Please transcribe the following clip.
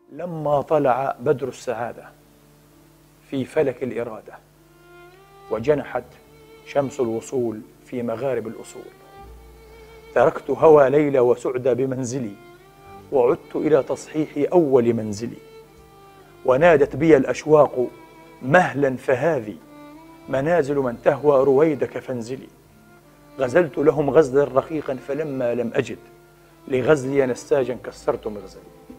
لما طلع بدر السعادة في فلك الإرادة، وجنحت شمس الوصول في مغارب الأصول، تركت هوى ليلى وسعدى بمنزلي، وعدت إلى تصحيح أول منزلي، ونادت بي الأشواق مهلا فهذه منازل من تهوى رويدك فانزلي. غزلت لهم غزلا رقيقا فلما لم أجد لغزلي نساجا كسرت مغزلي.